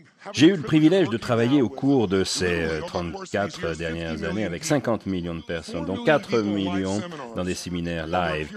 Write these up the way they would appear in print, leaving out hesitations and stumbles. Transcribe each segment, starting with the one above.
J'ai eu le privilège de travailler au cours de ces 34 dernières années avec 50 millions de personnes, dont 4 millions dans des séminaires live.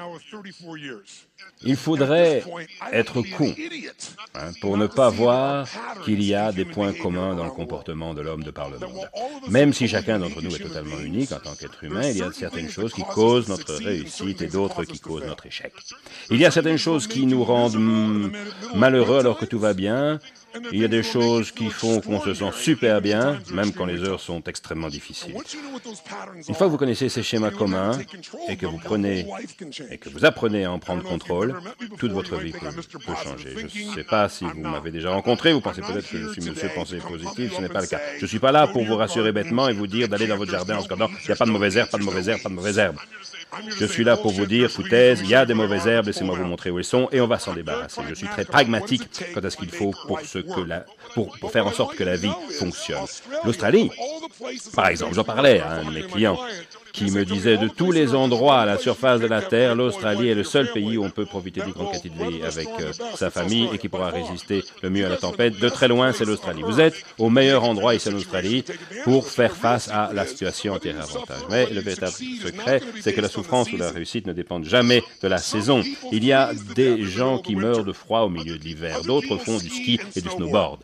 Il faudrait être con pour ne pas voir qu'il y a des points communs dans le comportement de l'homme de par le monde. Même si chacun d'entre nous est totalement unique en tant qu'être humain, il y a certaines choses qui causent notre réussite et d'autres qui causent notre échec. Il y a certaines choses qui nous rendent malheureux alors que tout va bien. Il y a des choses qui font qu'on se sent super bien, même quand les heures sont extrêmement difficiles. Une fois que vous connaissez ces schémas communs et que vous apprenez à en prendre contrôle, toute votre vie peut changer. Je ne sais pas si vous m'avez déjà rencontré, vous pensez peut-être que je suis monsieur pensée positive, ce n'est pas le cas. Je ne suis pas là pour vous rassurer bêtement et vous dire d'aller dans votre jardin en se disant il n'y a pas de mauvaise herbe, pas de mauvaise herbe, pas de mauvaise herbe. Je suis là pour vous dire, foutaise, il y a des mauvaises herbes, laissez-moi vous montrer où elles sont, et on va s'en débarrasser. Je suis très pragmatique quant à ce qu'il faut pour faire en sorte que la vie fonctionne. L'Australie, par exemple, j'en parlais à un de mes clients qui me disait de tous les endroits à la surface de la Terre, l'Australie est le seul pays où on peut profiter d'une grande quantité de vie avec sa famille et qui pourra résister le mieux à la tempête. De très loin, c'est l'Australie. Vous êtes au meilleur endroit ici en Australie pour faire face à la situation en terrain avantage. Mais le véritable secret, c'est que la souffrance ou la réussite ne dépendent jamais de la saison. Il y a des gens qui meurent de froid au milieu de l'hiver, d'autres font du ski et du snowboard.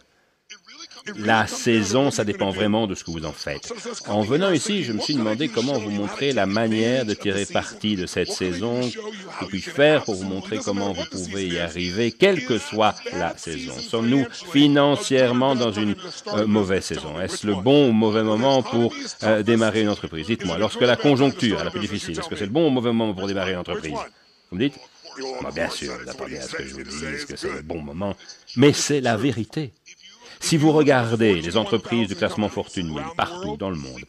La saison, ça dépend vraiment de ce que vous en faites. En venant ici, je me suis demandé comment vous montrer la manière de tirer parti de cette saison. Que puis-je faire pour vous montrer comment vous pouvez y arriver, quelle que soit la saison? Sommes-nous financièrement dans une mauvaise saison? Est-ce le bon ou mauvais moment pour démarrer une entreprise? Dites-moi, lorsque la conjoncture est la plus difficile, est-ce que c'est le bon ou mauvais moment pour démarrer une entreprise? Vous me dites? Bien sûr, vous attendez à ce que je vous dise que c'est le bon moment, mais c'est la vérité. Si vous regardez les entreprises du classement Fortune 1000 partout dans le monde,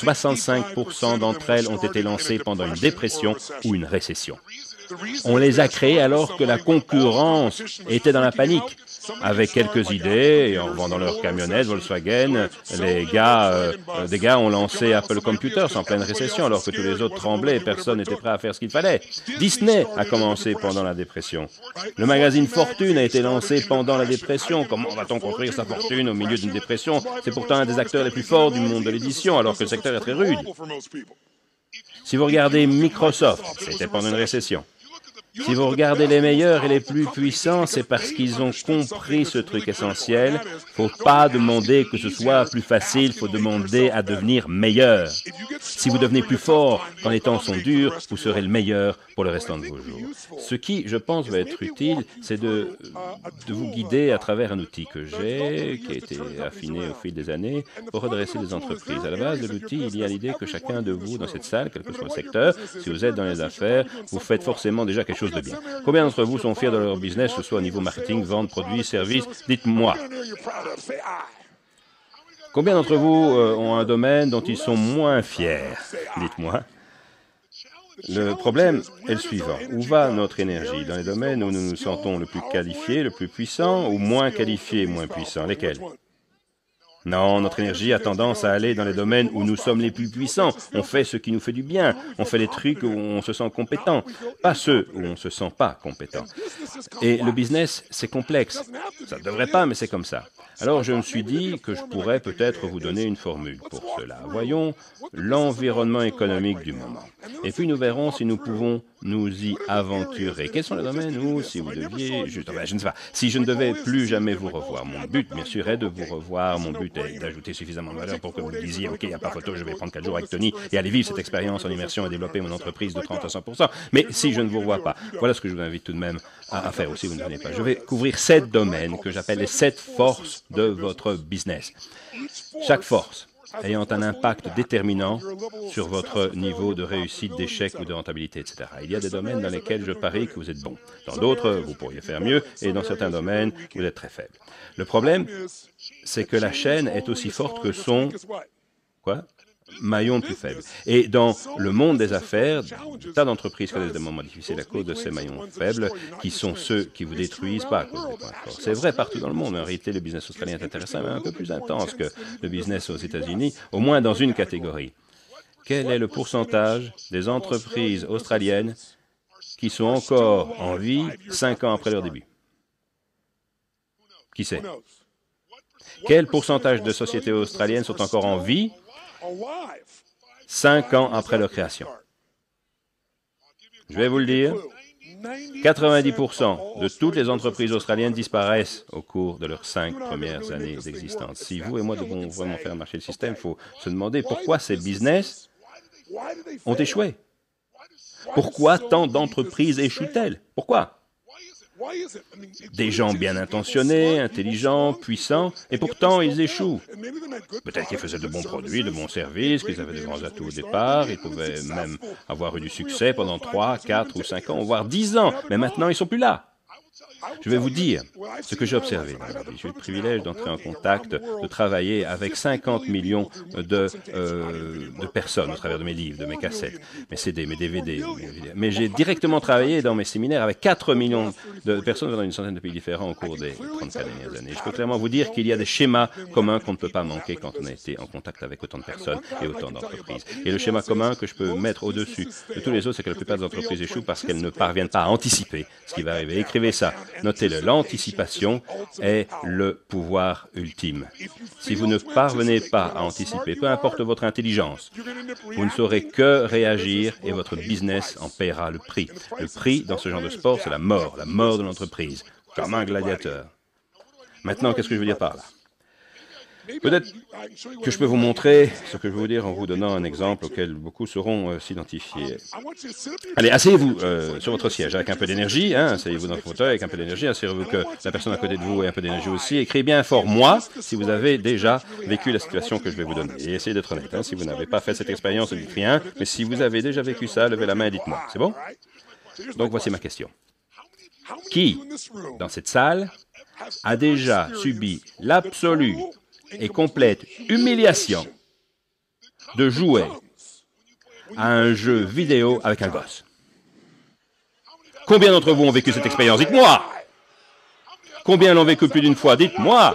65% d'entre elles ont été lancées pendant une dépression ou une récession. On les a créées alors que la concurrence était dans la panique. Avec quelques idées, et en revendant leurs camionnettes Volkswagen, des gars ont lancé Apple Computers en pleine récession alors que tous les autres tremblaient et personne n'était prêt à faire ce qu'il fallait. Disney a commencé pendant la dépression. Le magazine Fortune a été lancé pendant la dépression. Comment va-t-on construire sa fortune au milieu d'une dépression? C'est pourtant un des acteurs les plus forts du monde de l'édition alors que le secteur est très rude. Si vous regardez Microsoft, c'était pendant une récession. Si vous regardez les meilleurs et les plus puissants, c'est parce qu'ils ont compris ce truc essentiel. Il ne faut pas demander que ce soit plus facile, il faut demander à devenir meilleur. Si vous devenez plus fort quand les temps sont durs, vous serez le meilleur pour le restant de vos jours. Ce qui, je pense, va être utile, c'est de vous guider à travers un outil que j'ai, qui a été affiné au fil des années, pour redresser des entreprises. À la base de l'outil, il y a l'idée que chacun de vous dans cette salle, quel que soit le secteur, si vous êtes dans les affaires, vous faites forcément déjà quelque chose de bien. Combien d'entre vous sont fiers de leur business, que ce soit au niveau marketing, vente, produits, services? Dites-moi. Combien d'entre vous ont un domaine dont ils sont moins fiers? Dites-moi. Le problème est le suivant. Où va notre énergie? Dans les domaines où nous nous sentons le plus qualifiés, le plus puissants, ou moins qualifiés, moins puissants? Lesquels? Non, notre énergie a tendance à aller dans les domaines où nous sommes les plus puissants. On fait ce qui nous fait du bien. On fait les trucs où on se sent compétent, pas ceux où on ne se sent pas compétent. Et le business, c'est complexe. Ça ne devrait pas, mais c'est comme ça. Alors je me suis dit que je pourrais peut-être vous donner une formule pour cela. Voyons l'environnement économique du moment. Et puis nous verrons si nous pouvons nous y aventurer. Quels sont les domaines où, si vous deviez, je ne sais pas, si je ne devais plus jamais vous revoir, mon but, bien sûr, est de vous revoir. Mon but est d'ajouter suffisamment de valeur pour que vous me disiez, OK, il n'y a pas photo, je vais prendre 4 jours avec Tony et aller vivre cette expérience en immersion et développer mon entreprise de 30 à 100%. Mais si je ne vous revois pas, voilà ce que je vous invite tout de même à faire aussi, vous ne venez pas. Je vais couvrir 7 domaines que j'appelle les 7 forces de votre business. Chaque force ayant un impact déterminant sur votre niveau de réussite, d'échec ou de rentabilité, etc. Il y a des domaines dans lesquels je parie que vous êtes bon. Dans d'autres, vous pourriez faire mieux, et dans certains domaines, vous êtes très faible. Le problème, c'est que la chaîne est aussi forte que son maillon le plus faible. Et dans le monde des affaires, des tas d'entreprises connaissent des moments difficiles à cause de ces maillons faibles, qui sont ceux qui vous détruisent pas à cause des points forts. C'est vrai partout dans le monde. En réalité, le business australien est intéressant, mais un peu plus intense que le business aux États-Unis, au moins dans une catégorie. Quel est le pourcentage des entreprises australiennes qui sont encore en vie 5 ans après leur début? Qui sait? Quel pourcentage de sociétés australiennes sont encore en vie 5 ans après leur création? Je vais vous le dire, 90% de toutes les entreprises australiennes disparaissent au cours de leurs 5 premières années d'existence. Si vous et moi devons vraiment faire marcher le système, il faut se demander pourquoi ces business ont échoué. Pourquoi tant d'entreprises échouent-elles? Pourquoi? Des gens bien intentionnés, intelligents, puissants, et pourtant ils échouent. Peut-être qu'ils faisaient de bons produits, de bons services, qu'ils avaient de grands atouts au départ, ils pouvaient même avoir eu du succès pendant 3, 4 ou 5 ans, voire 10 ans, mais maintenant ils ne sont plus là. Je vais vous dire ce que j'ai observé dans ma vie. J'ai eu le privilège d'entrer en contact, de travailler avec 50 millions de personnes au travers de mes livres, de mes cassettes, mes CD, mes DVD. Mais j'ai directement travaillé dans mes séminaires avec 4 millions de personnes dans une centaine de pays différents au cours des 34 dernières années. Je peux clairement vous dire qu'il y a des schémas communs qu'on ne peut pas manquer quand on a été en contact avec autant de personnes et autant d'entreprises. Et le schéma commun que je peux mettre au-dessus de tous les autres, c'est que la plupart des entreprises échouent parce qu'elles ne parviennent pas à anticiper ce qui va arriver. Écrivez ça. Notez-le, l'anticipation est le pouvoir ultime. Si vous ne parvenez pas à anticiper, peu importe votre intelligence, vous ne saurez que réagir et votre business en paiera le prix. Le prix dans ce genre de sport, c'est la mort de l'entreprise, comme un gladiateur. Maintenant, qu'est-ce que je veux dire par là? Peut-être que je peux vous montrer ce que je veux vous dire en vous donnant un exemple auquel beaucoup sauront s'identifier. Allez, asseyez-vous sur votre siège avec un peu d'énergie, asseyez-vous dans le fauteuil avec un peu d'énergie, assurez-vous que la personne à côté de vous ait un peu d'énergie aussi, écrivez bien fort « moi » si vous avez déjà vécu la situation que je vais vous donner. Et essayez d'être honnête, si vous n'avez pas fait cette expérience, ne dites rien, mais si vous avez déjà vécu ça, levez la main et dites-moi, c'est bon? Donc voici ma question. Qui, dans cette salle, a déjà subi l'absolue et complète humiliation de jouer à un jeu vidéo avec un gosse? Combien d'entre vous ont vécu cette expérience? Dites-moi! Combien l'ont vécu plus d'une fois? Dites-moi!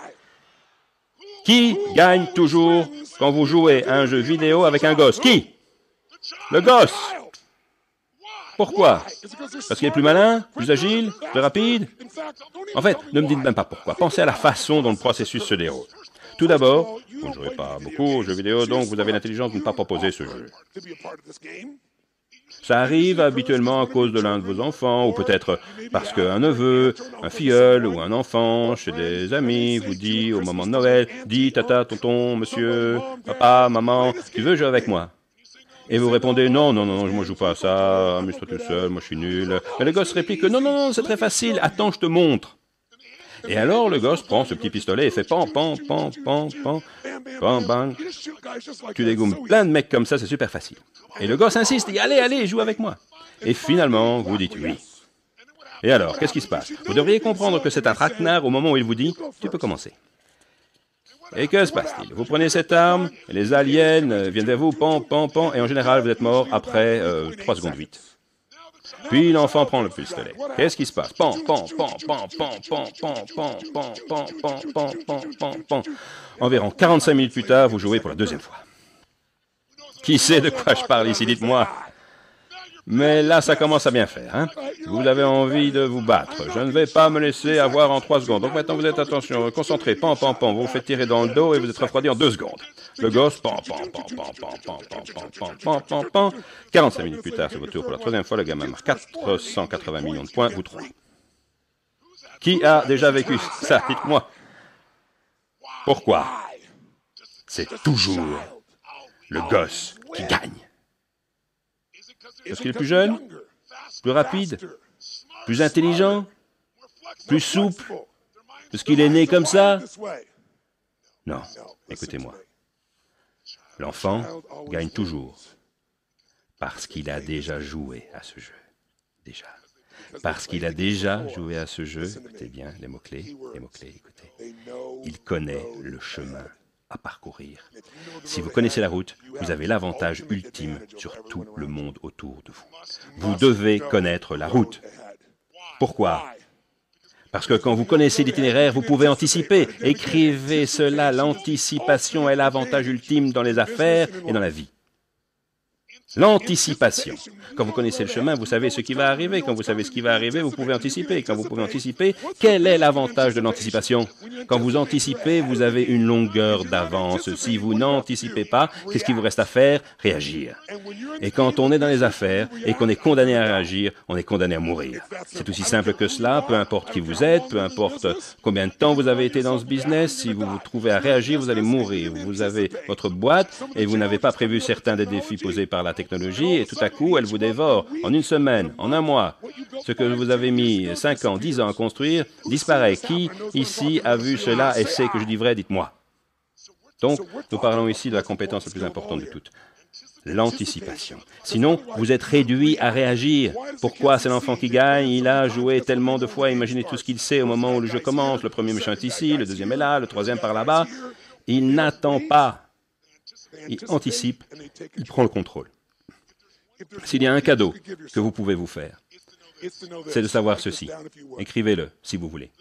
Qui gagne toujours quand vous jouez à un jeu vidéo avec un gosse? Qui? Le gosse! Pourquoi? Parce qu'il est plus malin, plus agile, plus rapide? En fait, ne me dites même pas pourquoi. Pensez à la façon dont le processus se déroule. Tout d'abord, vous ne jouez pas beaucoup aux jeux vidéo, donc vous avez l'intelligence de ne pas proposer ce jeu. Ça arrive habituellement à cause de l'un de vos enfants, ou peut-être parce qu'un neveu, un filleul ou un enfant chez des amis vous dit au moment de Noël, « Dis, tata, tonton, monsieur, papa, maman, tu veux jouer avec moi ?» Et vous répondez, non, moi je joue pas à ça, amuse-toi tout seul, moi je suis nul. Mais le gosse réplique, non, c'est très facile, attends, je te montre. Et alors le gosse prend ce petit pistolet et fait pan, bang. Tu dégommes plein de mecs comme ça, c'est super facile. Et le gosse insiste, dit, allez, joue avec moi. Et finalement, vous dites oui. Et alors, qu'est-ce qui se passe? Vous devriez comprendre que c'est un traquenard au moment où il vous dit, tu peux commencer. Et que se passe-t-il? Vous prenez cette arme, et les aliens viennent vers vous, pan, et en général, vous êtes mort après 3 secondes 8. Puis l'enfant prend le pistolet. Qu'est-ce qui se passe? Pan. Environ 45 minutes plus tard, vous jouez pour la deuxième fois. Qui sait de quoi je parle ici? Dites-moi. Mais là, ça commence à bien faire. Vous avez envie de vous battre. Je ne vais pas me laisser avoir en 3 secondes. Donc maintenant, vous êtes, attention, concentré. Pan. Vous vous faites tirer dans le dos et vous êtes refroidi en 2 secondes. Le gosse, pan. 45 minutes plus tard, c'est votre tour pour la 3e fois. Le gamin marque 480 millions de points, vous 3. Qui a déjà vécu ça? Dites-moi. Pourquoi? C'est toujours le gosse qui gagne. Parce qu'il est plus jeune, plus rapide, plus intelligent, plus souple, parce qu'il est né comme ça? Non, écoutez-moi. L'enfant gagne toujours parce qu'il a déjà joué à ce jeu. Déjà. Parce qu'il a déjà joué à ce jeu, écoutez bien les mots-clés, écoutez. Il connaît le chemin à parcourir. Si vous connaissez la route, vous avez l'avantage ultime sur tout le monde autour de vous. Vous devez connaître la route. Pourquoi? Parce que quand vous connaissez l'itinéraire, vous pouvez anticiper. Écrivez cela, l'anticipation est l'avantage ultime dans les affaires et dans la vie. L'anticipation. Quand vous connaissez le chemin, vous savez ce qui va arriver. Quand vous savez ce qui va arriver, vous pouvez anticiper. Quand vous pouvez anticiper, quel est l'avantage de l'anticipation? Quand vous anticipez, vous avez une longueur d'avance. Si vous n'anticipez pas, qu'est-ce qu'il vous reste à faire? Réagir. Et quand on est dans les affaires et qu'on est condamné à réagir, on est condamné à mourir. C'est aussi simple que cela, peu importe qui vous êtes, peu importe combien de temps vous avez été dans ce business, si vous vous trouvez à réagir, vous allez mourir. Vous avez votre boîte et vous n'avez pas prévu certains des défis posés par la technologie et tout à coup, elle vous dévore en une semaine, en un mois. Ce que vous avez mis 5 ans, 10 ans à construire disparaît. Qui ici a vu cela et sait que je dis vrai? Dites-moi. Donc, nous parlons ici de la compétence la plus importante de toutes. L'anticipation. Sinon, vous êtes réduit à réagir. Pourquoi c'est l'enfant qui gagne? Il a joué tellement de fois, imaginez tout ce qu'il sait au moment où le jeu commence. Le premier méchant est ici, le deuxième est là, le troisième par là-bas. Il n'attend pas. Il anticipe, il prend le contrôle. S'il y a un cadeau que vous pouvez vous faire, c'est de savoir ceci. Écrivez-le, si vous voulez.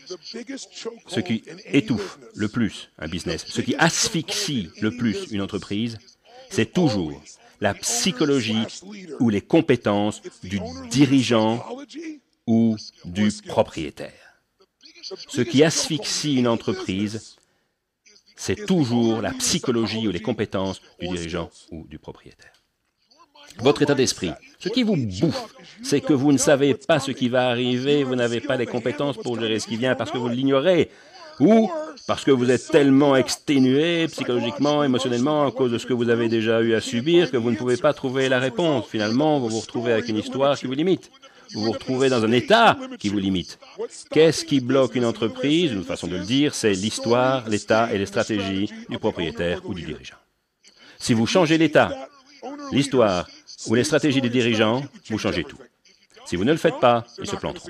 Ce qui étouffe le plus un business, ce qui asphyxie le plus une entreprise, c'est toujours la psychologie ou les compétences du dirigeant ou du propriétaire. Ce qui asphyxie une entreprise, c'est toujours la psychologie ou les compétences du dirigeant ou du propriétaire. Votre état d'esprit, ce qui vous bouffe, c'est que vous ne savez pas ce qui va arriver, vous n'avez pas les compétences pour gérer ce qui vient parce que vous l'ignorez, ou parce que vous êtes tellement exténué psychologiquement, émotionnellement, à cause de ce que vous avez déjà eu à subir, que vous ne pouvez pas trouver la réponse. Finalement, vous vous retrouvez avec une histoire qui vous limite. Vous vous retrouvez dans un état qui vous limite. Qu'est-ce qui bloque une entreprise? Une façon de le dire, c'est l'histoire, l'état et les stratégies du propriétaire ou du dirigeant. Si vous changez l'état, l'histoire ou les stratégies des dirigeants, vous changez tout. Si vous ne le faites pas, ils se planteront.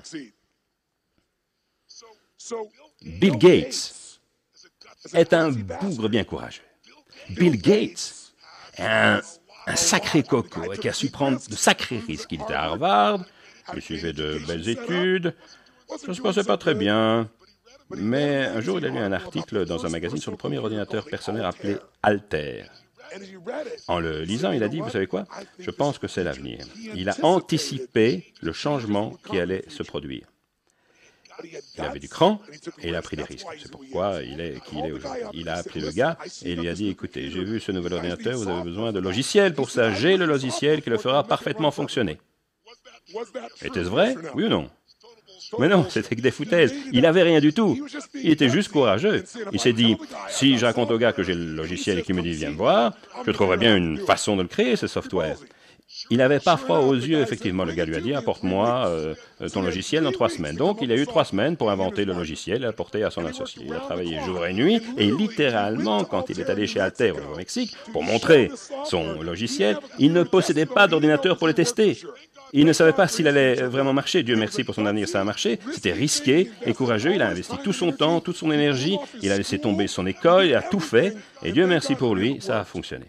Bill Gates est un bougre bien courageux. Bill Gates est un sacré coco qui a su prendre de sacrés risques. Il était à Harvard, il suivait de belles études, ça ne se passait pas très bien. Mais un jour, il a lu un article dans un magazine sur le premier ordinateur personnel appelé Altair. En le lisant, il a dit, vous savez quoi? Je pense que c'est l'avenir. Il a anticipé le changement qui allait se produire. Il avait du cran et il a pris des risques. C'est pourquoi il est qui il est aujourd'hui. Il a appelé le gars et il lui a dit, écoutez, j'ai vu ce nouvel ordinateur, vous avez besoin de logiciel pour ça. J'ai le logiciel qui le fera parfaitement fonctionner. Était-ce vrai? Oui ou non? Mais non, c'était que des foutaises. Il n'avait rien du tout. Il était juste courageux. Il s'est dit, si je raconte au gars que j'ai le logiciel et qu'il me dit, viens me voir, je trouverai bien une façon de le créer, ce software. Il n'avait pas froid aux yeux, effectivement. Le gars lui a dit, apporte-moi ton logiciel dans 3 semaines. Donc, il a eu 3 semaines pour inventer le logiciel et l'apporter à son associé. Il a travaillé jour et nuit, et littéralement, quand il est allé chez Altair au Mexique, pour montrer son logiciel, il ne possédait pas d'ordinateur pour le tester. Il ne savait pas s'il allait vraiment marcher. Dieu merci pour son avenir, ça a marché. C'était risqué et courageux. Il a investi tout son temps, toute son énergie. Il a laissé tomber son école, il a tout fait. Et Dieu merci pour lui, ça a fonctionné.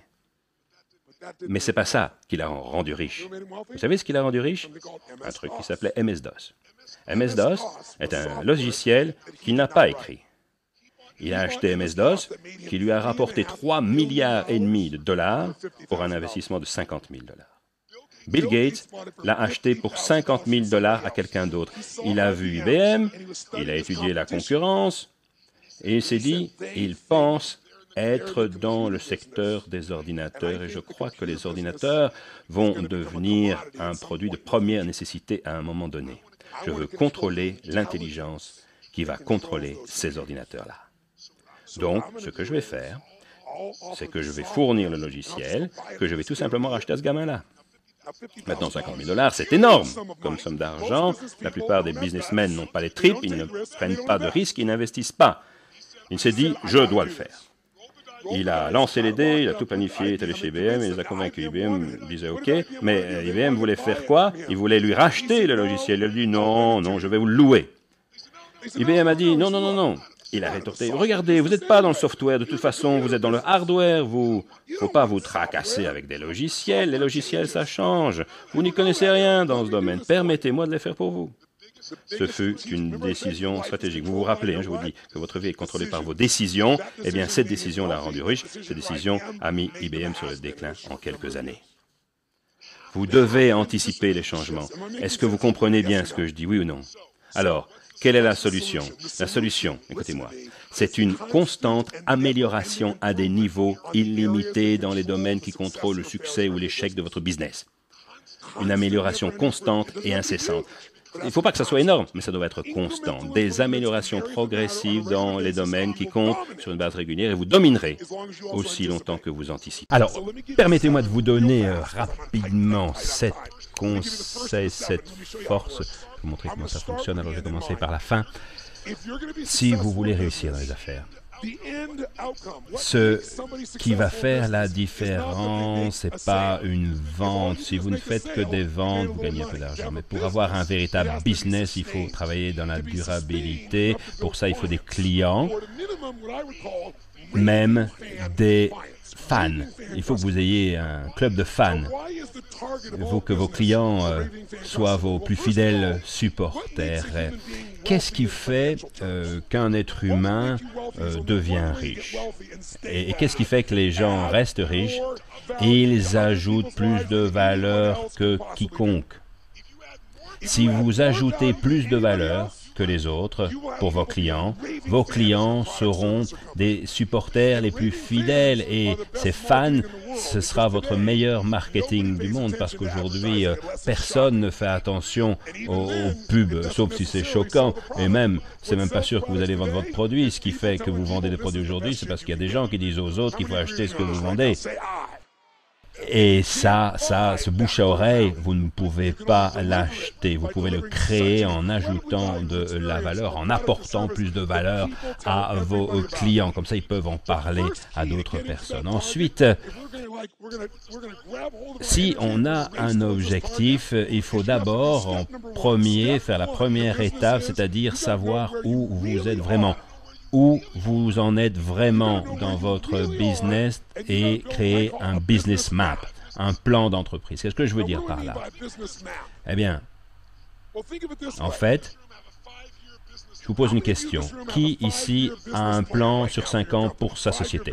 Mais ce n'est pas ça qui l'a rendu riche. Vous savez ce qui l'a rendu riche? Un truc qui s'appelait MS-DOS. MS-DOS est un logiciel qu'il n'a pas écrit. Il a acheté MS-DOS, qui lui a rapporté 3,5 milliards de dollars pour un investissement de 50 000 $. Bill Gates l'a acheté pour 50 000 $ à quelqu'un d'autre. Il a vu IBM, il a étudié la concurrence, et il s'est dit, il pense être dans le secteur des ordinateurs, et je crois que les ordinateurs vont devenir un produit de première nécessité à un moment donné. Je veux contrôler l'intelligence qui va contrôler ces ordinateurs-là. Donc, ce que je vais faire, c'est que je vais fournir le logiciel, que je vais tout simplement racheter à ce gamin-là. Maintenant, 50 000 $, c'est énorme comme somme d'argent. La plupart des businessmen n'ont pas les tripes, ils ne prennent pas de risques, ils n'investissent pas. Il s'est dit, je dois le faire. Il a lancé les dés, il a tout planifié, il est allé chez IBM, il les a convaincus. IBM disait OK, mais IBM voulait faire quoi? Il voulait lui racheter le logiciel. Il a dit, non, non, je vais vous le louer. IBM a dit, non, non, non, non. Il a rétorqué, regardez, vous n'êtes pas dans le software, de toute façon, vous êtes dans le hardware, il ne faut pas vous tracasser avec des logiciels, les logiciels, ça change. Vous n'y connaissez rien dans ce domaine, permettez-moi de les faire pour vous. Ce fut une décision stratégique. Vous vous rappelez, je vous dis que votre vie est contrôlée par vos décisions, eh bien cette décision l'a rendu riche, cette décision a mis IBM sur le déclin en quelques années. Vous devez anticiper les changements. Est-ce que vous comprenez bien ce que je dis, oui ou non? Alors, quelle est la solution? La solution, écoutez-moi, c'est une constante amélioration à des niveaux illimités dans les domaines qui contrôlent le succès ou l'échec de votre business. Une amélioration constante et incessante. Il ne faut pas que ça soit énorme, mais ça doit être constant. Des améliorations progressives dans les domaines qui comptent sur une base régulière et vous dominerez aussi longtemps que vous anticipez. Alors, permettez-moi de vous donner rapidement 7 conseils, cette force. Je vais vous montrer comment ça fonctionne, alors je vais commencer par la fin. Si vous voulez réussir dans les affaires, ce qui va faire la différence, ce n'est pas une vente. Si vous ne faites que des ventes, vous gagnez un peu d'argent. Mais pour avoir un véritable business, il faut travailler dans la durabilité. Pour ça, il faut des clients, même des fans. Il faut que vous ayez un club de fans. Il faut que vos clients soient vos plus fidèles supporters. Qu'est-ce qui fait qu'un être humain devient riche? Et qu'est-ce qui fait que les gens restent riches? Ils ajoutent plus de valeur que quiconque. Si vous ajoutez plus de valeur que les autres pour vos clients seront des supporters les plus fidèles et ces fans, ce sera votre meilleur marketing du monde parce qu'aujourd'hui, personne ne fait attention aux pubs, sauf si c'est choquant et même, c'est même pas sûr que vous allez vendre votre produit. Ce qui fait que vous vendez des produits aujourd'hui, c'est parce qu'il y a des gens qui disent aux autres qu'il faut acheter ce que vous vendez. Et ça, ce bouche à oreille, vous ne pouvez pas l'acheter. Vous pouvez le créer en ajoutant de la valeur, en apportant plus de valeur à vos clients. Comme ça, ils peuvent en parler à d'autres personnes. Ensuite, si on a un objectif, il faut d'abord, en premier, faire la première étape, c'est-à-dire savoir où vous êtes vraiment. Où vous en êtes vraiment dans votre business et créer un business map, un plan d'entreprise. Qu'est-ce que je veux dire par là? Eh bien, en fait, je vous pose une question. Qui ici a un plan sur 5 ans pour sa société?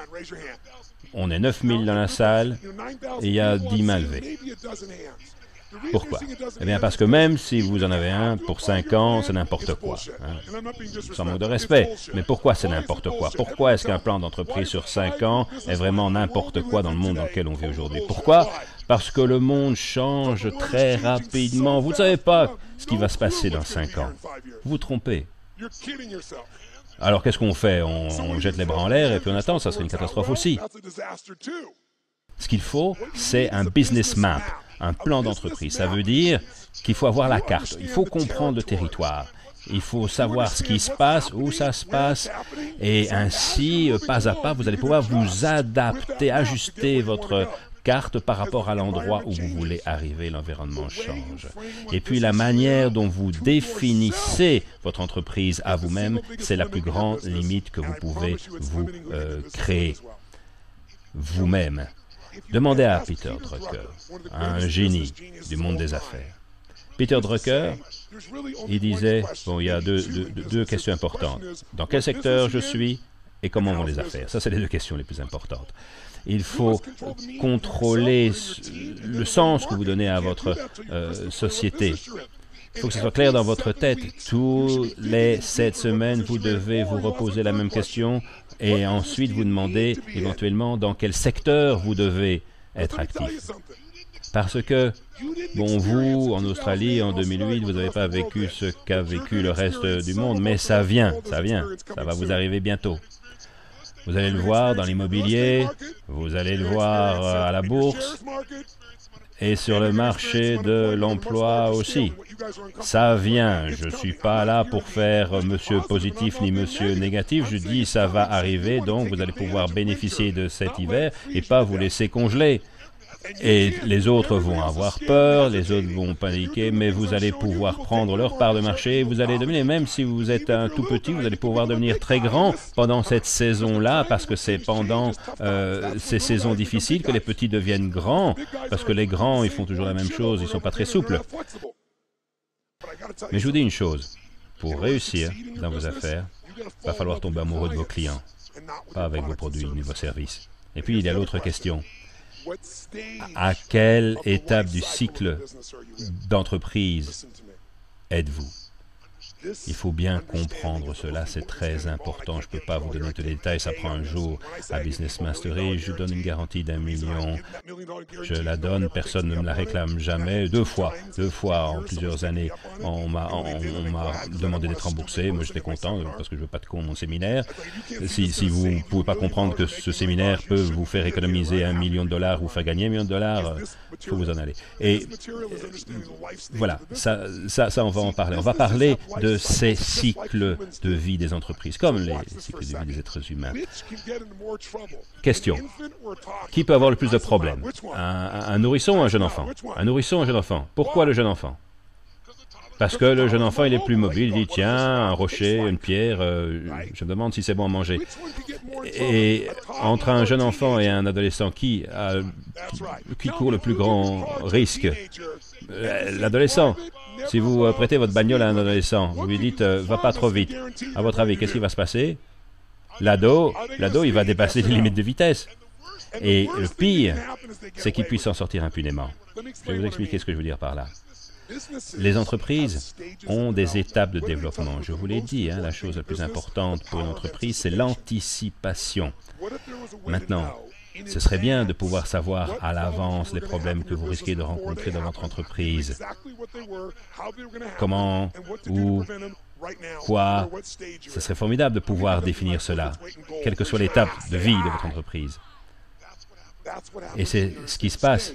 On est 9000 dans la salle et il y a 10 mains levées. Pourquoi? Eh bien, parce que même si vous en avez un pour 5 ans, c'est n'importe quoi. Hein. Sans manque de respect. Mais pourquoi c'est n'importe quoi? Pourquoi est-ce qu'un plan d'entreprise sur 5 ans est vraiment n'importe quoi dans le monde dans lequel on vit aujourd'hui? Pourquoi? Parce que le monde change très rapidement. Vous ne savez pas ce qui va se passer dans 5 ans. Vous vous trompez. Alors, qu'est-ce qu'on fait? On jette les bras en l'air et puis on attend. Ça serait une catastrophe aussi. Ce qu'il faut, c'est un business map. Un plan d'entreprise, ça veut dire qu'il faut avoir la carte, il faut comprendre le territoire, il faut savoir ce qui se passe, où ça se passe, et ainsi, pas à pas, vous allez pouvoir vous adapter, ajuster votre carte par rapport à l'endroit où vous voulez arriver, l'environnement change. Et puis la manière dont vous définissez votre entreprise à vous-même, c'est la plus grande limite que vous pouvez vous créer vous-même. Demandez à Peter Drucker, un génie du monde des affaires. Peter Drucker, il disait, bon, il y a deux questions importantes. Dans quel secteur je suis et comment vont les affaires? Ça, c'est les deux questions les plus importantes. Il faut contrôler le sens que vous donnez à votre société. Il faut que ce soit clair dans votre tête. Tous les 7 semaines, vous devez vous reposer la même question et ensuite vous demander éventuellement dans quel secteur vous devez être actif. Parce que, bon, vous, en Australie, en 2008, vous n'avez pas vécu ce qu'a vécu le reste du monde, mais ça vient, ça va vous arriver bientôt. Vous allez le voir dans l'immobilier, vous allez le voir à la bourse, et sur le marché de l'emploi aussi. Ça vient. Je ne suis pas là pour faire monsieur positif ni monsieur négatif. Je dis ça va arriver, donc vous allez pouvoir bénéficier de cet hiver et pas vous laisser congeler. Et les autres vont avoir peur, les autres vont paniquer, mais vous allez pouvoir prendre leur part de marché, vous allez devenir, même si vous êtes un tout petit, vous allez pouvoir devenir très grand pendant cette saison-là, parce que c'est pendant ces saisons difficiles que les petits deviennent grands, parce que les grands, ils font toujours la même chose, ils ne sont pas très souples. Mais je vous dis une chose, pour réussir dans vos affaires, il va falloir tomber amoureux de vos clients, pas avec vos produits ni vos services. Et puis, il y a l'autre question. À quelle étape du cycle d'entreprise êtes-vous? Il faut bien comprendre cela, c'est très important. Je ne peux pas vous donner tous les détails, ça prend un jour à Business Mastery. Je donne une garantie d'1 million. Je la donne, personne ne me la réclame jamais. Deux fois en plusieurs années, on m'a demandé d'être remboursé. Moi, j'étais content parce que je ne veux pas de con mon séminaire. Si vous ne pouvez pas comprendre que ce séminaire peut vous faire économiser $1 million, vous faire gagner $1 million, il faut vous en aller. Et voilà, ça, on va en parler. On va parler de ces cycles de vie des entreprises, comme les cycles de vie des êtres humains. Question. Qui peut avoir le plus de problèmes? Un nourrisson ou un jeune enfant? Un nourrisson ou un jeune enfant? Pourquoi le jeune enfant? Parce que le jeune enfant, il est plus mobile, il dit, tiens, un rocher, une pierre, je me demande si c'est bon à manger. Et entre un jeune enfant et un adolescent, qui court le plus grand risque? L'adolescent. Si vous prêtez votre bagnole à un adolescent, vous lui dites, va pas trop vite. À votre avis, qu'est-ce qui va se passer? L'ado, il va dépasser les limites de vitesse. Et le pire, c'est qu'il puisse s'en sortir impunément. Je vais vous expliquer ce que je veux dire par là. Les entreprises ont des étapes de développement. Je vous l'ai dit, la chose la plus importante pour une entreprise, c'est l'anticipation. Maintenant, ce serait bien de pouvoir savoir à l'avance les problèmes que vous risquez de rencontrer dans votre entreprise. Comment, où, quoi. Ce serait formidable de pouvoir définir cela, quelle que soit l'étape de vie de votre entreprise. Et c'est ce qui se passe.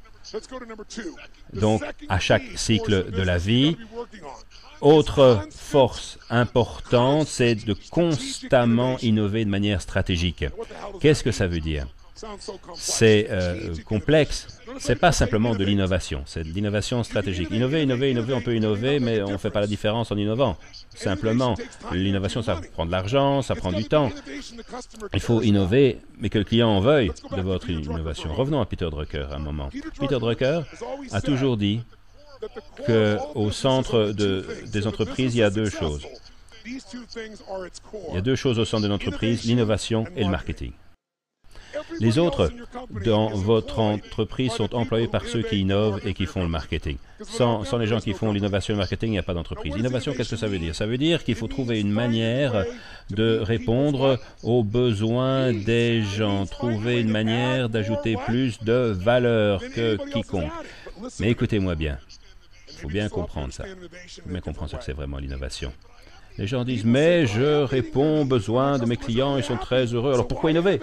Donc, à chaque cycle de la vie, autre force importante, c'est de constamment innover de manière stratégique. Qu'est-ce que ça veut dire? C'est complexe. Ce n'est pas simplement de l'innovation, c'est de l'innovation stratégique. Innover, on peut innover, mais on ne fait pas la différence en innovant. Simplement, l'innovation, ça prend de l'argent, ça prend du temps. Il faut innover, mais que le client en veuille de votre innovation. Revenons à Peter Drucker un moment. Peter Drucker a toujours dit qu'au centre des entreprises, il y a deux choses. Il y a deux choses au centre de l'entreprise, l'innovation et le marketing. Les autres dans votre entreprise sont employés par ceux qui innovent et qui font le marketing. Sans les gens qui font l'innovation et le marketing, il n'y a pas d'entreprise. Innovation, qu'est-ce que ça veut dire? Ça veut dire qu'il faut trouver une manière de répondre aux besoins des gens, trouver une manière d'ajouter plus de valeur que quiconque. Mais écoutez-moi bien, il faut bien comprendre ça. Il faut bien comprendre ce que c'est vraiment l'innovation. Les gens disent, mais je réponds aux besoins de mes clients, ils sont très heureux, alors pourquoi innover?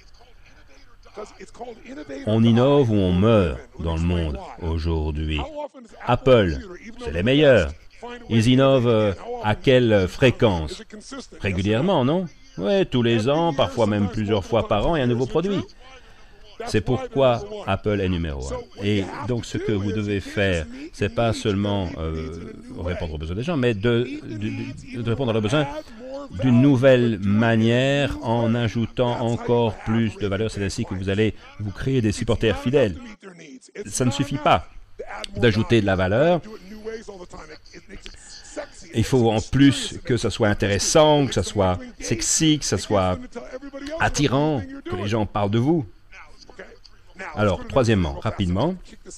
On innove ou on meurt dans le monde aujourd'hui. Apple, c'est les meilleurs. Ils innovent à quelle fréquence? Régulièrement, non? Oui, tous les ans, parfois même plusieurs fois par an, il y a un nouveau produit. C'est pourquoi Apple est numéro 1. Et donc, ce que vous devez faire, c'est pas seulement répondre aux besoins des gens, mais de répondre à leurs besoins d'une nouvelle manière en ajoutant encore plus de valeur. C'est ainsi que vous allez vous créer des supporters fidèles. Ça ne suffit pas d'ajouter de la valeur. Il faut en plus que ça soit intéressant, que ça soit sexy, que ça soit attirant, que les gens parlent de vous. Alors, troisièmement, rapidement.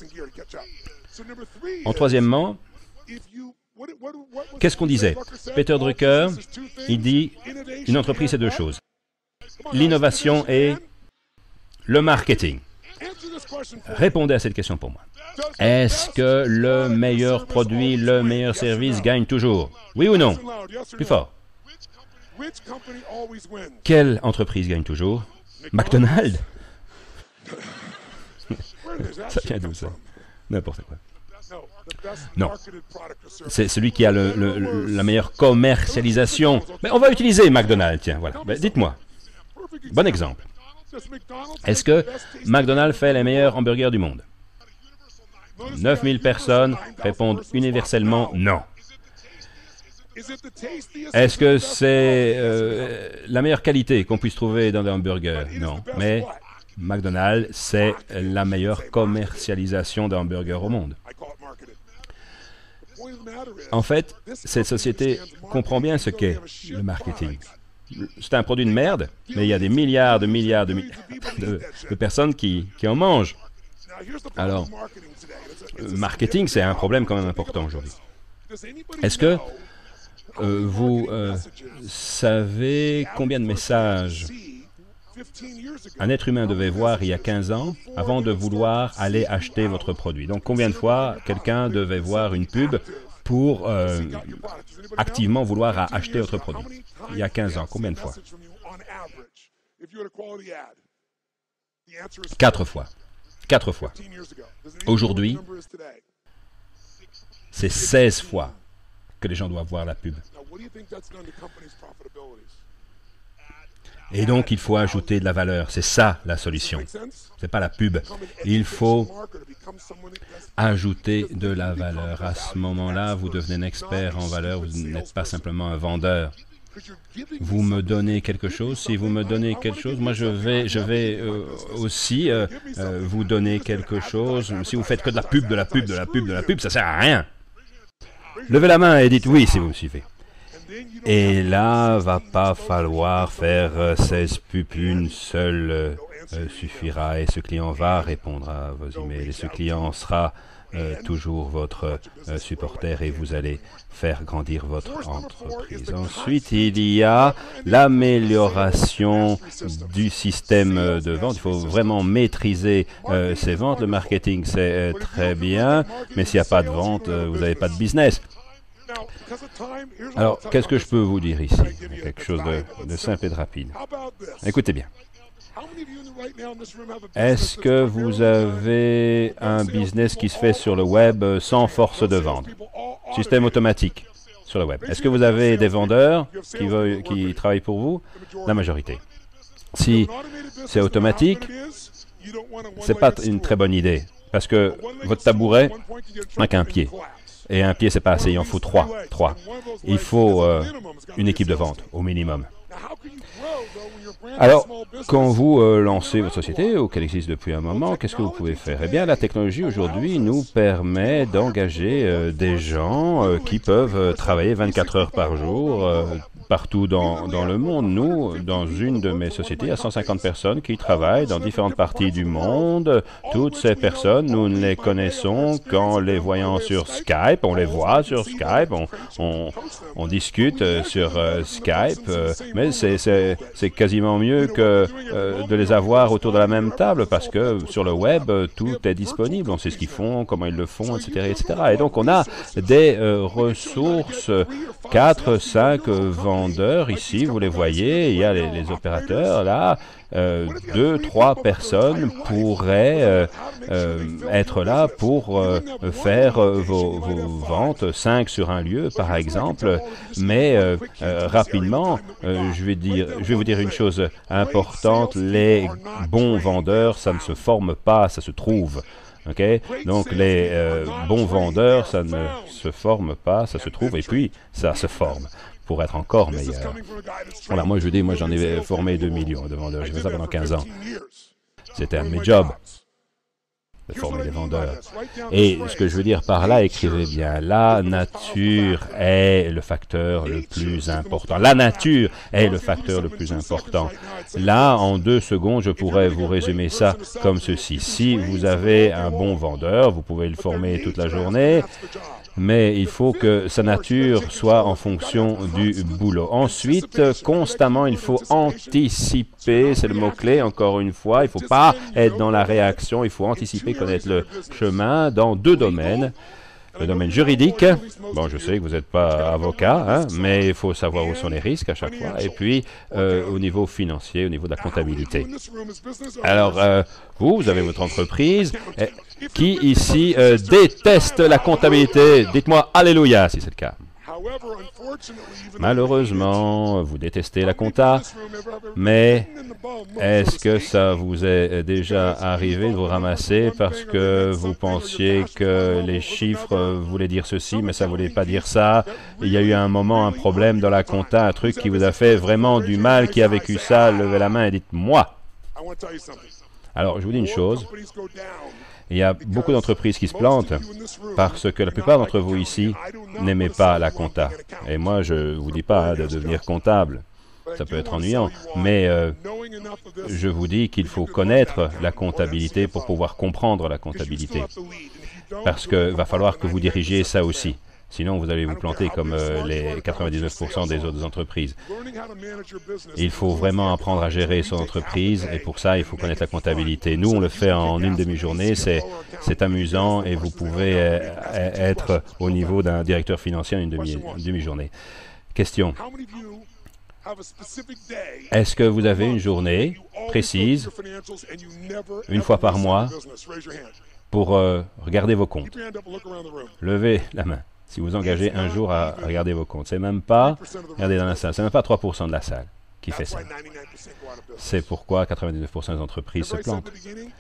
Troisièmement, qu'est-ce qu'on disait? Peter Drucker, il dit, une entreprise, c'est deux choses. L'innovation et le marketing. Répondez à cette question pour moi. Est-ce que le meilleur produit, le meilleur service gagne toujours? Oui ou non? Plus fort. Quelle entreprise gagne toujours? McDonald's? Ça vient d'où, ça? N'importe quoi. Non. C'est celui qui a la meilleure commercialisation. Mais on va utiliser McDonald's, tiens, voilà. Ben, dites-moi. Bon exemple. Est-ce que McDonald's fait les meilleurs hamburgers du monde? 9000 personnes répondent universellement non. Est-ce que c'est la meilleure qualité qu'on puisse trouver dans des hamburgers? Non. Mais McDonald's, c'est la meilleure commercialisation de hamburgers au monde. En fait, cette société comprend bien ce qu'est le marketing. c'est un produit de merde, mais il y a des milliards de personnes qui en mangent. Alors, marketing, c'est un problème quand même important aujourd'hui. Est-ce que vous savez combien de messages un être humain devait voir il y a 15 ans avant de vouloir aller acheter votre produit? Donc, combien de fois quelqu'un devait voir une pub pour activement vouloir acheter votre produit? Il y a 15 ans, combien de fois? 4 fois. 4 fois. Aujourd'hui, c'est 16 fois que les gens doivent voir la pub. Et donc, il faut ajouter de la valeur. C'est ça, la solution. Ce n'est pas la pub. Il faut ajouter de la valeur. À ce moment-là, vous devenez un expert en valeur. Vous n'êtes pas simplement un vendeur. Vous me donnez quelque chose. Si vous me donnez quelque chose, moi, je vais aussi vous donner quelque chose. Si vous faites que de la pub, ça ne sert à rien. Levez la main et dites oui si vous me suivez. Et là, va pas falloir faire 16 pubs, une seule suffira. Et ce client va répondre à vos emails. Et ce client sera toujours votre supporter et vous allez faire grandir votre entreprise. Ensuite, il y a l'amélioration du système de vente. Il faut vraiment maîtriser ces ventes. Le marketing, c'est très bien, mais s'il n'y a pas de vente, vous n'avez pas de business. Alors, qu'est-ce que je peux vous dire ici? Quelque chose de simple et de rapide. Écoutez bien. Est-ce que vous avez un business qui se fait sur le web sans force de vente? Système automatique sur le web. Est-ce que vous avez des vendeurs qui travaillent pour vous? La majorité. Si c'est automatique, ce n'est pas une très bonne idée, parce que votre tabouret n'a qu'un pied. Et un pied, c'est pas assez, il en faut 3. Il faut une équipe de vente, au minimum. Alors, quand vous lancez votre société, ou qu'elle existe depuis un moment, qu'est-ce que vous pouvez faire? Eh bien, la technologie aujourd'hui nous permet d'engager des gens qui peuvent travailler 24 heures par jour, partout dans le monde. Nous, dans une de mes sociétés, il y a 150 personnes qui travaillent dans différentes parties du monde. Toutes ces personnes, nous les connaissons qu'en les voyant sur Skype. On les voit sur Skype, on discute sur Skype, mais c'est quasiment mieux que de les avoir autour de la même table parce que sur le web, tout est disponible. On sait ce qu'ils font, comment ils le font, etc., etc. Et donc, on a des ressources, 4, 5 vendeurs ici, vous les voyez, il y a les opérateurs là, 2, 3 personnes pourraient être là pour faire vos ventes, 5 sur un lieu par exemple, mais rapidement, je vais vous dire une chose importante, les bons vendeurs, ça ne se forme pas, ça se trouve. Okay? Donc, les bons vendeurs, ça ne se forme pas, ça se trouve, et puis ça se forme pour être encore meilleur. Voilà, moi, j'en ai formé 2 millions de vendeurs. J'ai fait ça pendant 15 ans. C'était un de mes jobs, de former les vendeurs. Et ce que je veux dire par là, écrivez bien, la nature est le facteur le plus important. La nature est le facteur le plus important. Là, en 2 secondes, je pourrais vous résumer ça comme ceci. Si vous avez un bon vendeur, vous pouvez le former toute la journée, mais il faut que sa nature soit en fonction du boulot. Ensuite, constamment, il faut anticiper, c'est le mot-clé, encore une fois. Il ne faut pas être dans la réaction, il faut anticiper, connaître le chemin dans 2 domaines. Le domaine juridique, bon, je sais que vous n'êtes pas avocat, hein, mais il faut savoir où sont les risques à chaque fois. Et puis, au niveau financier, au niveau de la comptabilité. Alors, vous avez votre entreprise. Qui ici déteste la comptabilité? Dites-moi Alléluia si c'est le cas. Malheureusement, vous détestez la compta, mais est-ce que ça vous est déjà arrivé de vous ramasser parce que vous pensiez que les chiffres voulaient dire ceci, mais ça ne voulait pas dire ça? Il y a eu un moment, un problème dans la compta, un truc qui vous a fait vraiment du mal, qui a vécu ça? Levez la main et dites-moi. Alors, je vous dis une chose. Il y a beaucoup d'entreprises qui se plantent parce que la plupart d'entre vous ici n'aimez pas la compta. Et moi, je ne vous dis pas de devenir comptable. Ça peut être ennuyant, mais je vous dis qu'il faut connaître la comptabilité pour pouvoir comprendre la comptabilité. Parce qu'il va falloir que vous dirigiez ça aussi. Sinon, vous allez vous planter comme les 99% des autres entreprises. Il faut vraiment apprendre à gérer son entreprise et pour ça, il faut connaître la comptabilité. Nous, on le fait en une demi-journée. C'est amusant et vous pouvez être au niveau d'un directeur financier en une demi-journée. Question. Est-ce que vous avez une journée précise, une fois par mois, pour regarder vos comptes? Levez la main. Si vous engagez un jour à regarder vos comptes, c'est même pas, regardez dans la salle, c'est même pas 3% de la salle qui fait ça. C'est pourquoi 99% des entreprises se plantent.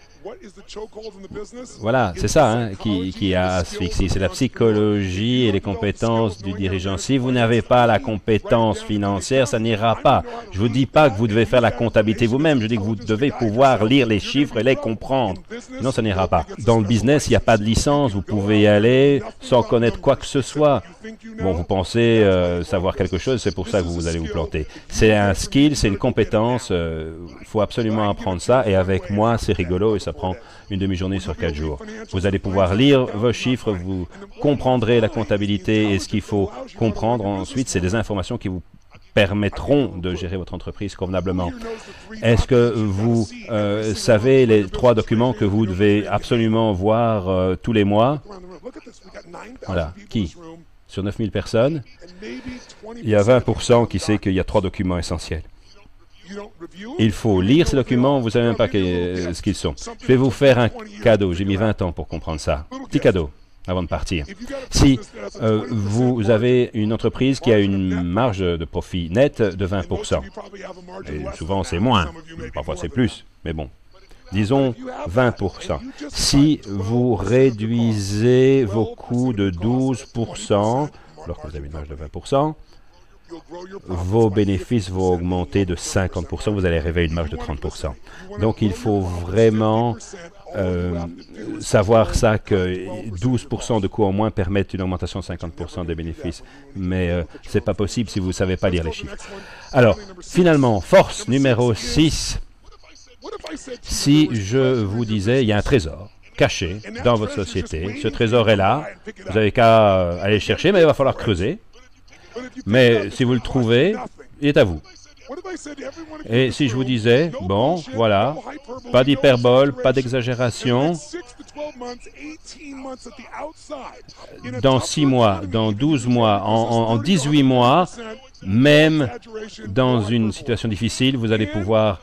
Voilà, c'est ça hein, qui a asphyxié. C'est la psychologie et les compétences du dirigeant. Si vous n'avez pas la compétence financière, ça n'ira pas. Je ne vous dis pas que vous devez faire la comptabilité vous-même. Je dis que vous devez pouvoir lire les chiffres et les comprendre. Sinon, ça n'ira pas. Dans le business, il n'y a pas de licence. Vous pouvez y aller sans connaître quoi que ce soit. Bon, vous pensez savoir quelque chose, c'est pour ça que vous allez vous planter. C'est un skill, c'est une compétence. Il faut absolument apprendre ça. Et avec moi, c'est rigolo et ça prend une demi-journée sur 4 jours. Vous allez pouvoir lire vos chiffres, vous comprendrez la comptabilité et ce qu'il faut comprendre ensuite, c'est des informations qui vous permettront de gérer votre entreprise convenablement. Est-ce que vous savez les 3 documents que vous devez absolument voir tous les mois? Voilà. Qui? Sur 9000 personnes, il y a 20% qui sait qu'il y a 3 documents essentiels. Il faut lire ces documents, vous ne savez même pas ce qu'ils sont. Je vais vous faire un cadeau, j'ai mis 20 ans pour comprendre ça. Petit cadeau, avant de partir. Si vous avez une entreprise qui a une marge de profit nette de 20%, et souvent c'est moins, parfois c'est plus, mais bon, disons 20%. Si vous réduisez vos coûts de 12%, alors que vous avez une marge de 20%, vos bénéfices vont augmenter de 50%, vous allez arriver à une marge de 30%. Donc, il faut vraiment savoir ça, que 12% de coûts en moins permettent une augmentation de 50% des bénéfices. Mais ce n'est pas possible si vous ne savez pas lire les chiffres. Alors, finalement, force numéro 6. Si je vous disais, il y a un trésor caché dans votre société, ce trésor est là, vous n'avez qu'à aller le chercher, mais il va falloir creuser. Mais si vous le trouvez, il est à vous. Et si je vous disais, bon, voilà, pas d'hyperbole, pas d'exagération, dans 6 mois, dans 12 mois, en 18 mois, même dans une situation difficile, vous allez pouvoir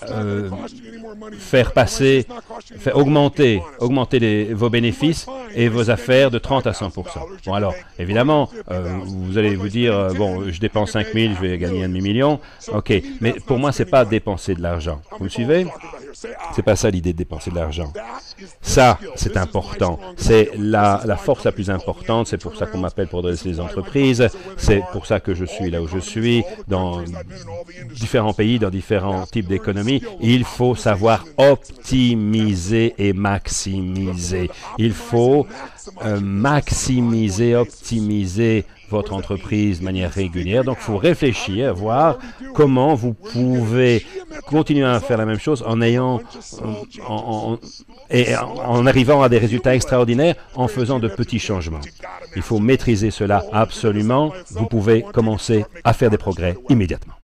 augmenter vos bénéfices et vos affaires de 30 à 100%. Bon alors, évidemment, vous allez vous dire, bon, je dépense 5 000, je vais gagner un demi-million. OK, mais pour moi, c'est pas dépenser de l'argent. Vous me suivez? C'est pas ça l'idée de dépenser de l'argent. Ça, c'est important. C'est la force la plus importante. C'est pour ça qu'on m'appelle pour dresser les entreprises. C'est pour ça que je suis là où je suis, dans différents pays, dans différents types d'économies. Il faut savoir optimiser et maximiser. Il faut maximiser, optimiser votre entreprise de manière régulière. Donc, il faut réfléchir, voir comment vous pouvez continuer à faire la même chose en arrivant à des résultats extraordinaires en faisant de petits changements. Il faut maîtriser cela absolument. Vous pouvez commencer à faire des progrès immédiatement.